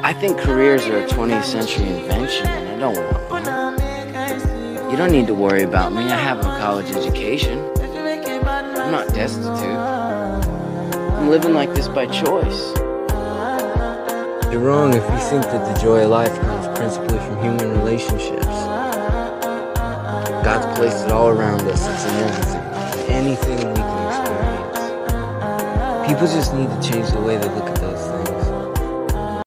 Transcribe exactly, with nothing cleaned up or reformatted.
I think careers are a twentieth century invention, and I don't want one. You don't need to worry about me. I have a college education. I'm not destitute. I'm living like this by choice. You're wrong if you think that the joy of life comes principally from human relationships. God's placed it all around us. It's in everything. Anything we can experience. People just need to change the way they look at those things.